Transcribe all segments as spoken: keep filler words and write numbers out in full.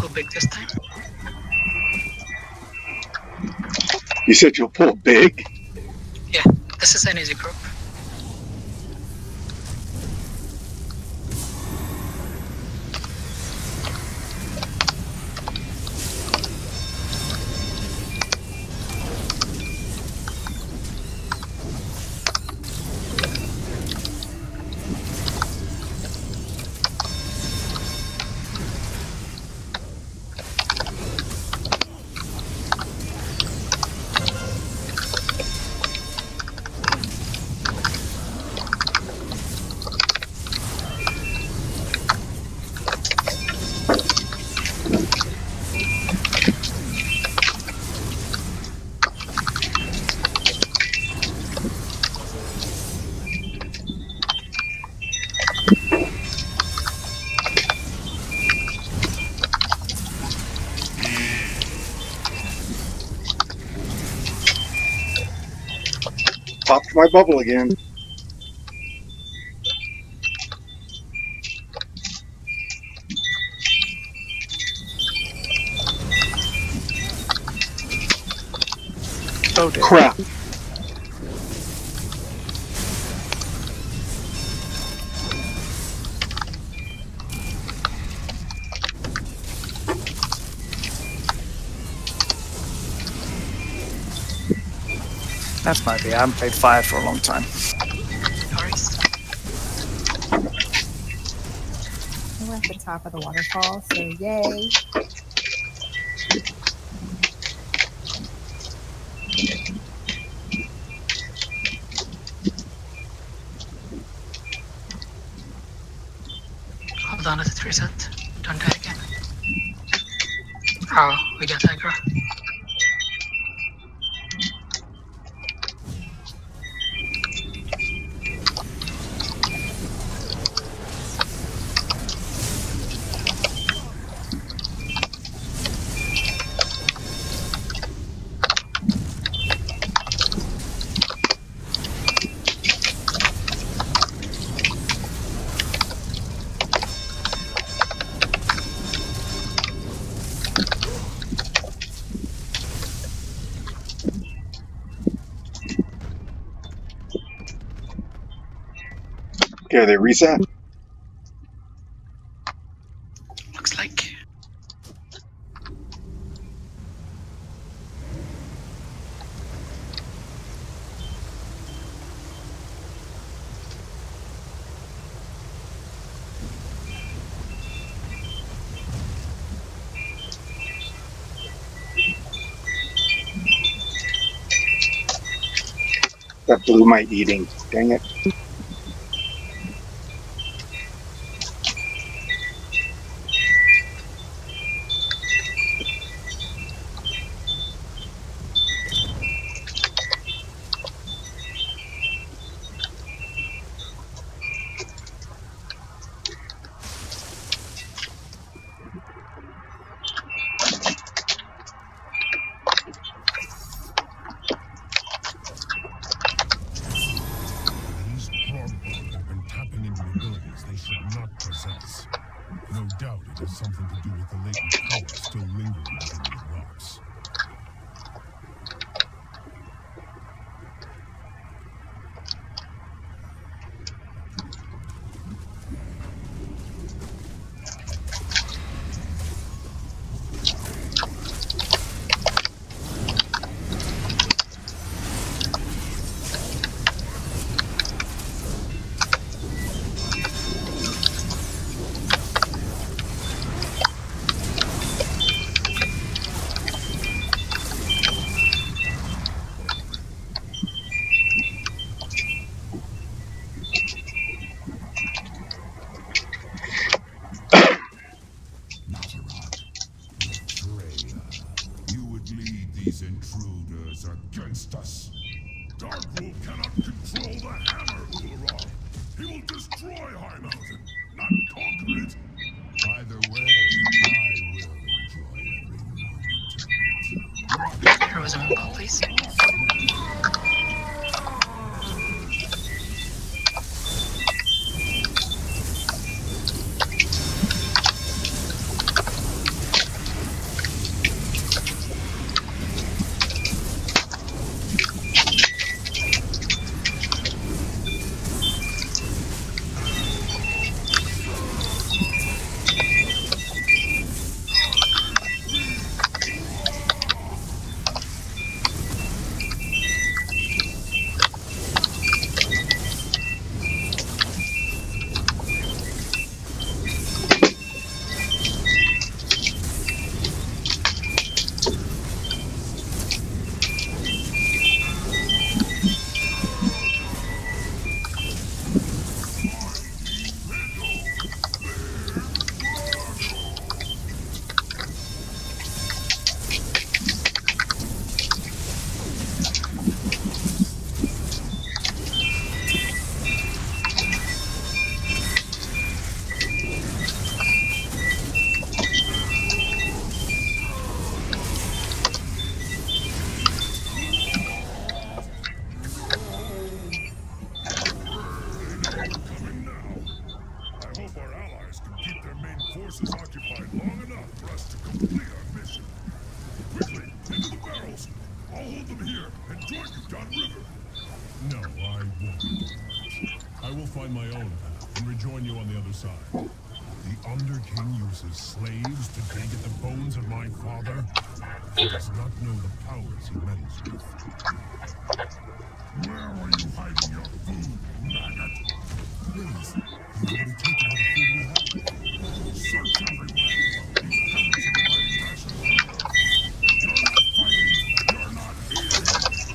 pull big this time. You said you'll pull big? Yeah, this is an easy group. Popped my bubble again. Oh dear. Crap. That might be. I haven't played fire for a long time. Norris. We're at the top of the waterfall, so yay. Hold on, it's reset. Don't die again. Oh, we got aggro. Okay, they reset. Looks like. That blew my eating. Dang it. No doubt it has something to do with the latent power still lingering within these rocks. Intruders against us. Darkwolf cannot control the hammer, Ulrog. He will destroy High Mountain, not conquer it. Either way, I will enjoy every moment. Heroism and call, please. occupied long enough for us to complete our mission. Quickly, into the barrels. I'll hold them here and join you downriver. No, I won't. I will find my own path and rejoin you on the other side. The Underking uses slaves to dig at the bones of my father. He does not know the powers he meddles with. Where are you hiding your food, maggot? Please, you've already taken all the food we have. Search everywhere. These pellets in my ration. You're not fighting. You're not eating.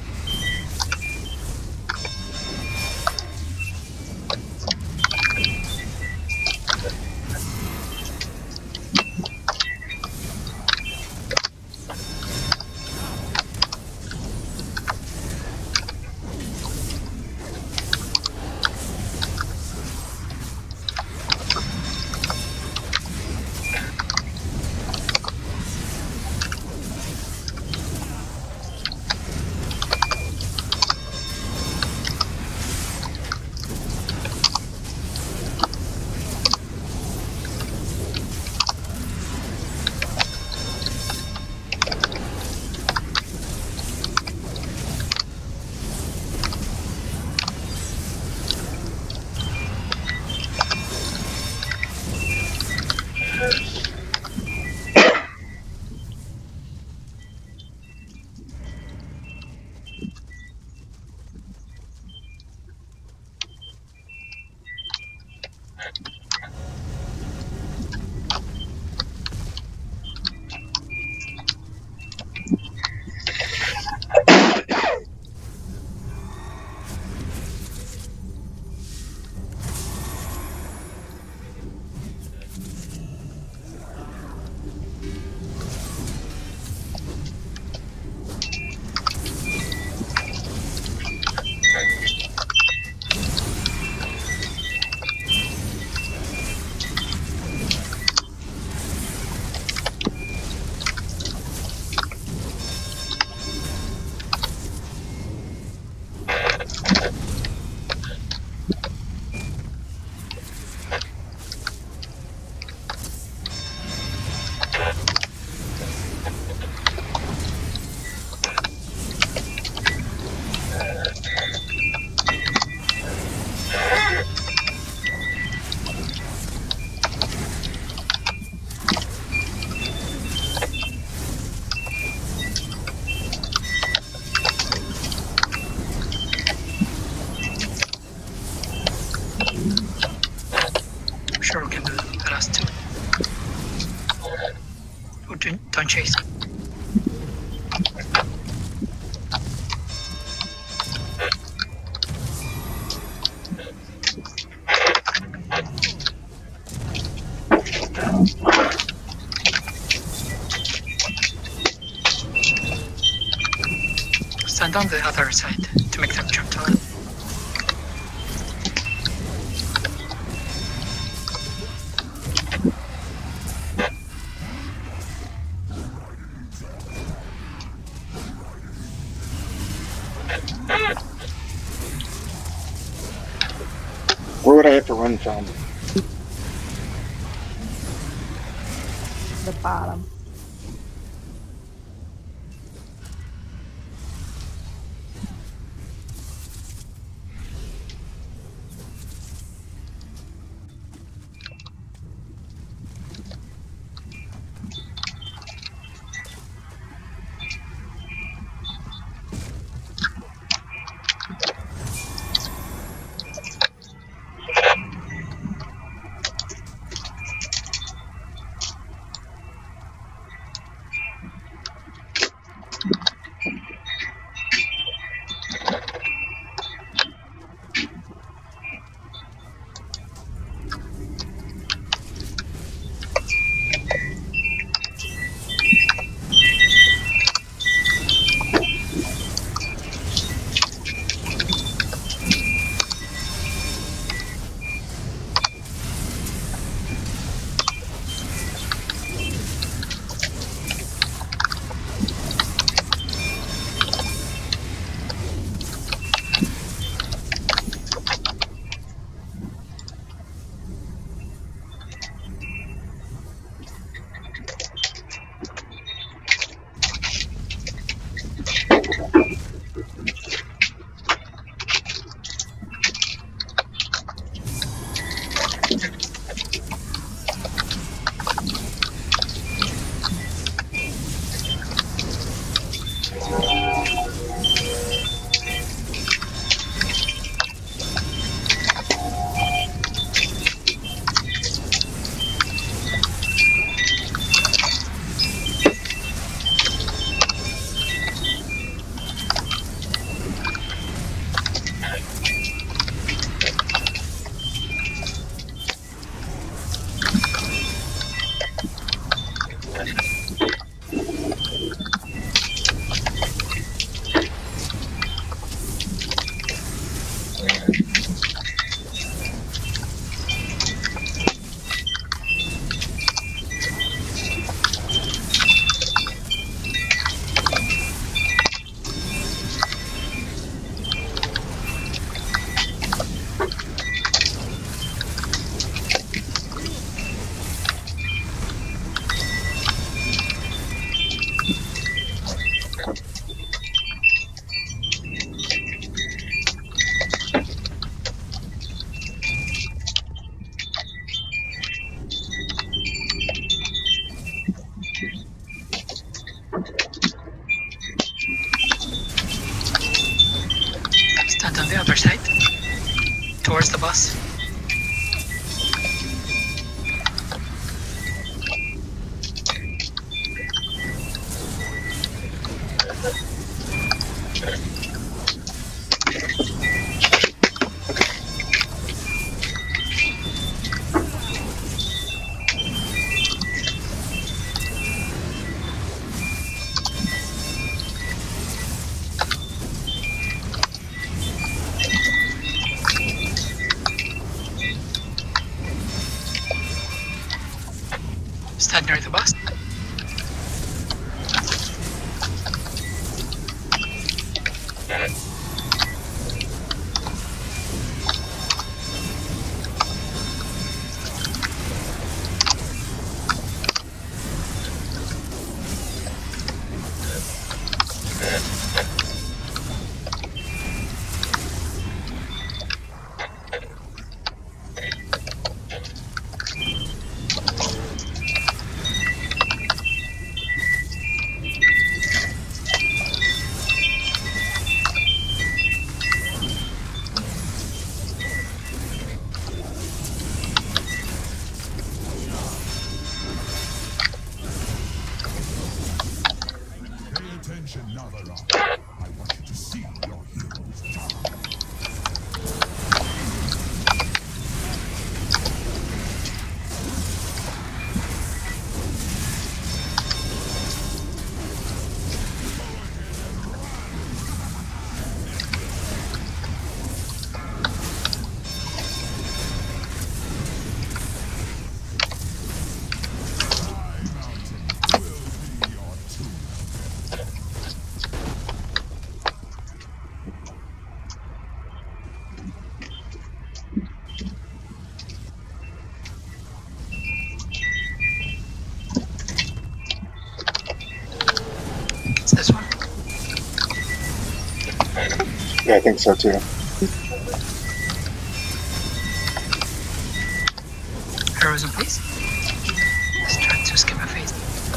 Sure, we can do the last two. Oh, don't, don't chase. Stand on the other side to make them jump to it. Where would I have to run from? The bottom. Stand on the other side. Towards the boss. Stand near the boss. Attention, Navarone. I want you to see your heroes die. It's this one. Yeah, I think so too. Heroism, please. Let's try to skip a phase.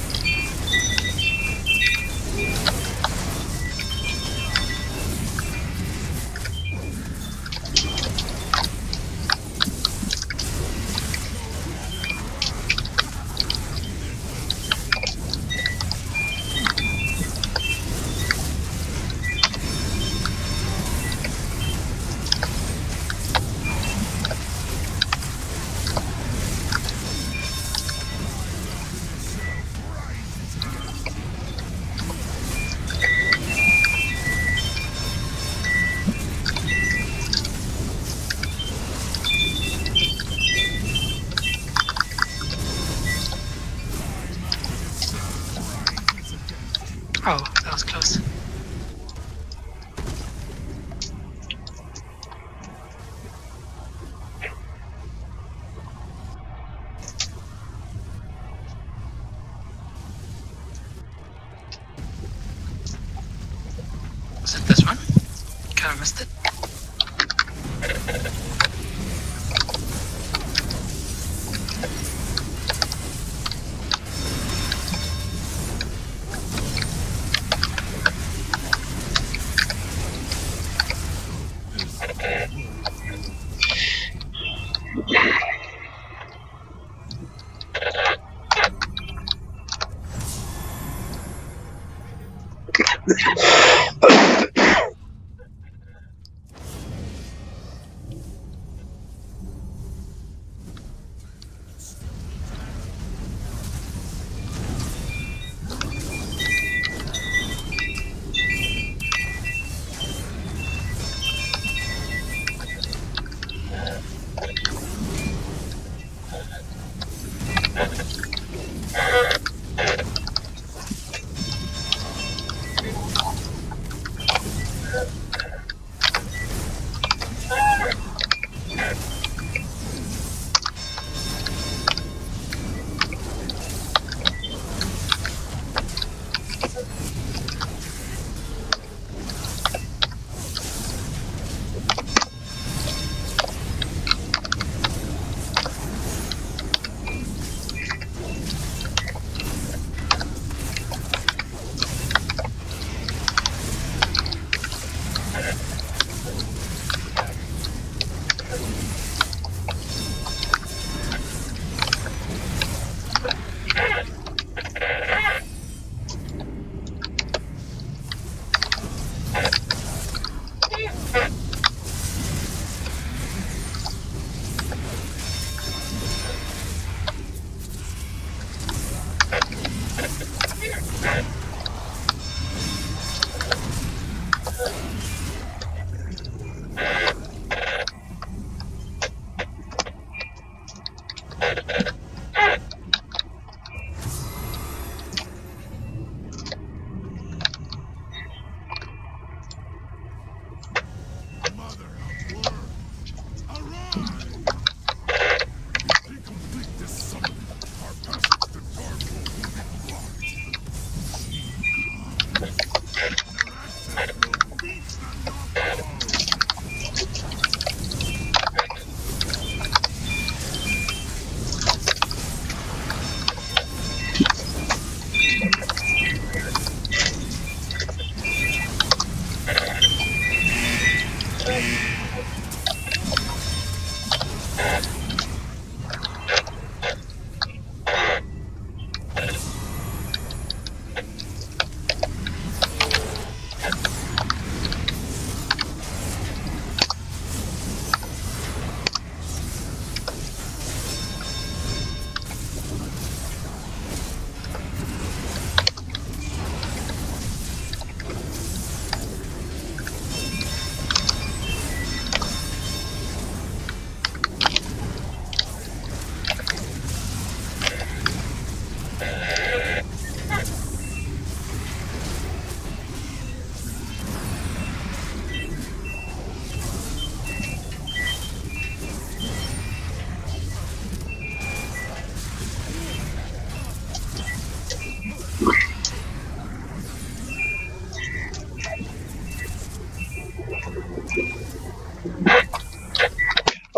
Oh, that was close. Was it this one? Kinda missed it.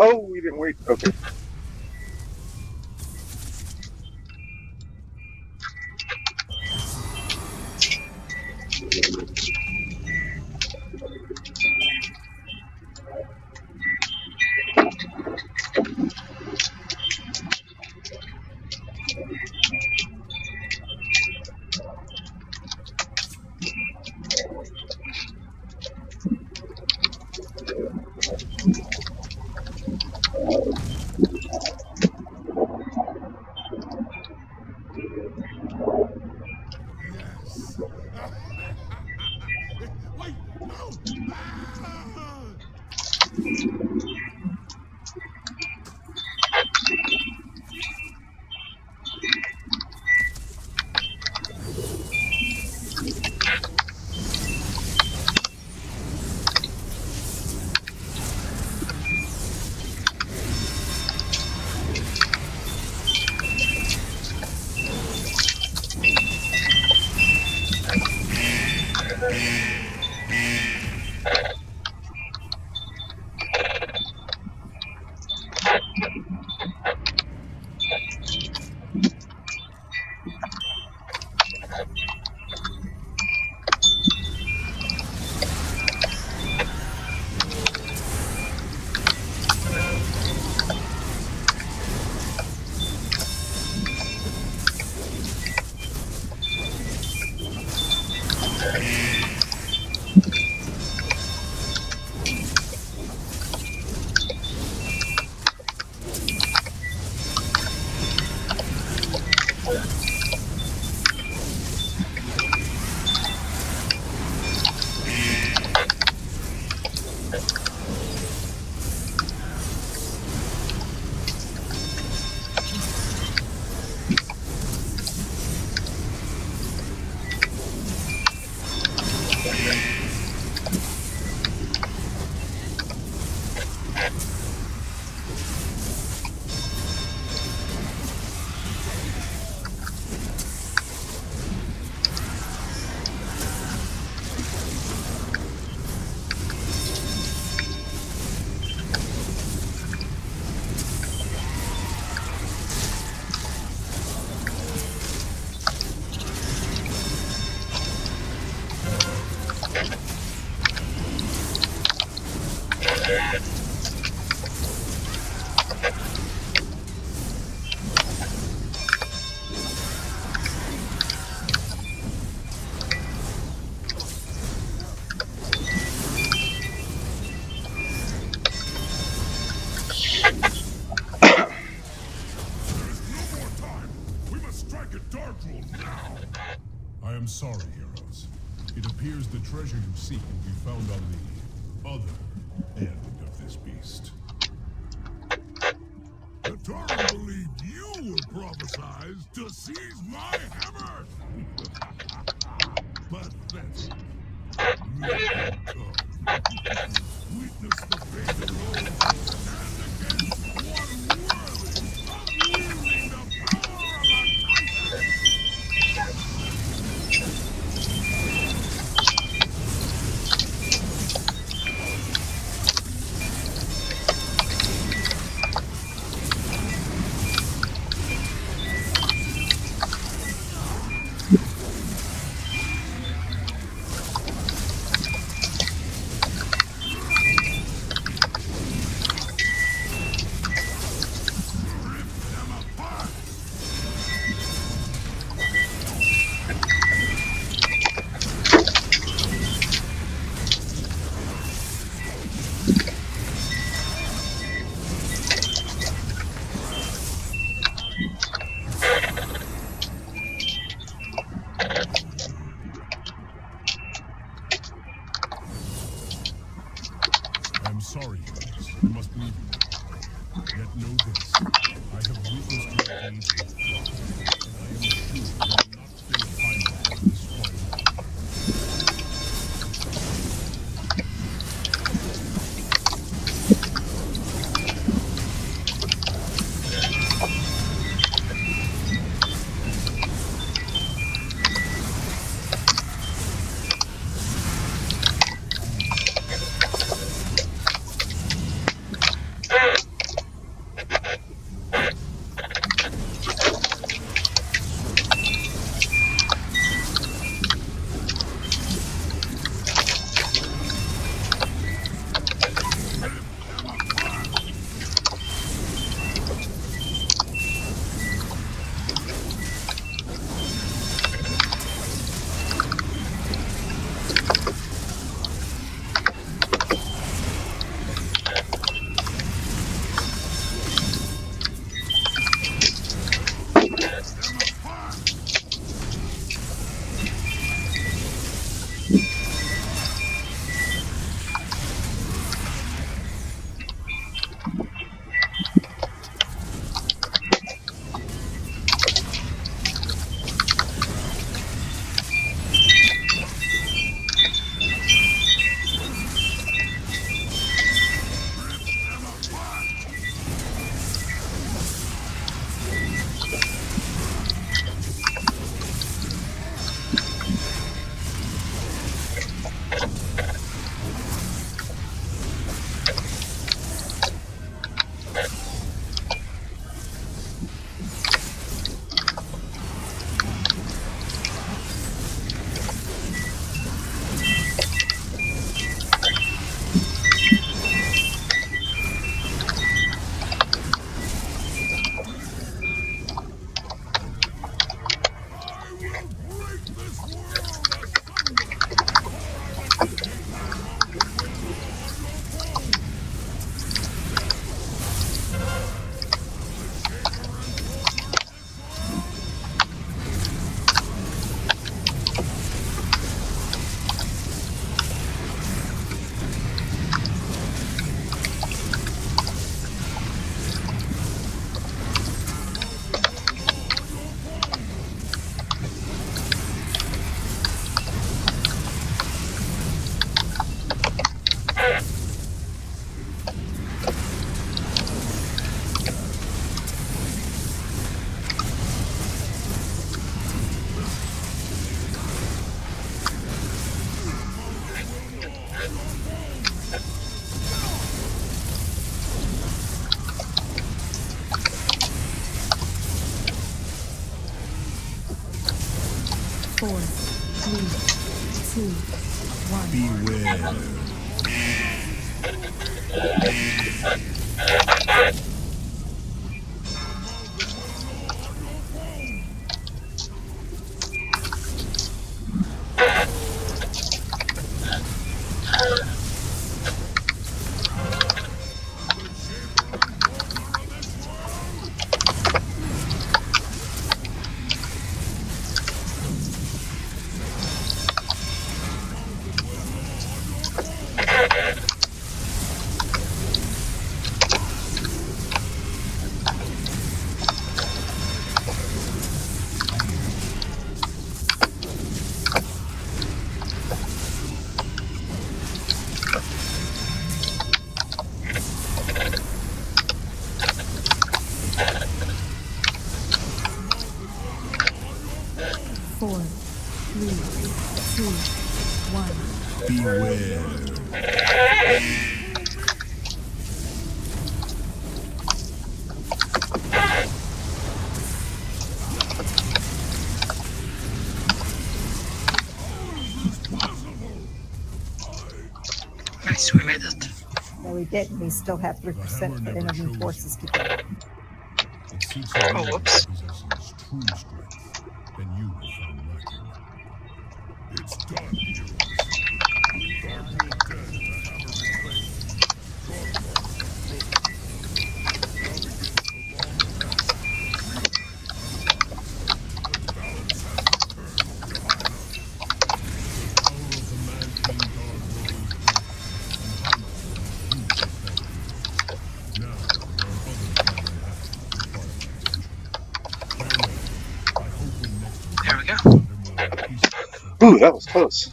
Oh, we didn't wait. Okay. Yes. Wait, no! Ah! I am sorry, heroes. It appears the treasure you seek will be found on the other end of this beast. The Tauren believed you were prophesized to seize my hammer! Pathetic. Let them come. Witness the fate of those who stand against one worthy of wielding the power of a Titan! Four, three, two, one. Beware. Four, three, two, one. Beware. Nice, we made it. No, we didn't. We still have three percent for enemy forces to go. It seeks a Oh, man whoops. who possesses true strength, and you will find lacking. It's done, heroes. Dark Wolf dead, the hammer reclaimed. There we go. Ooh, that was close.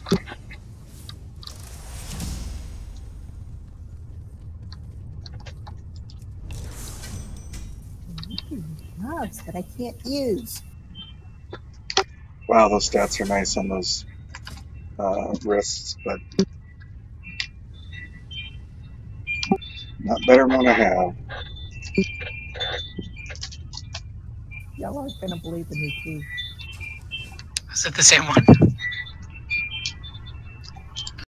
Gloves that I can't use. Wow, those stats are nice on those uh, wrists, but not better than what I have. Y'all aren't gonna believe the new key. Is it the same one?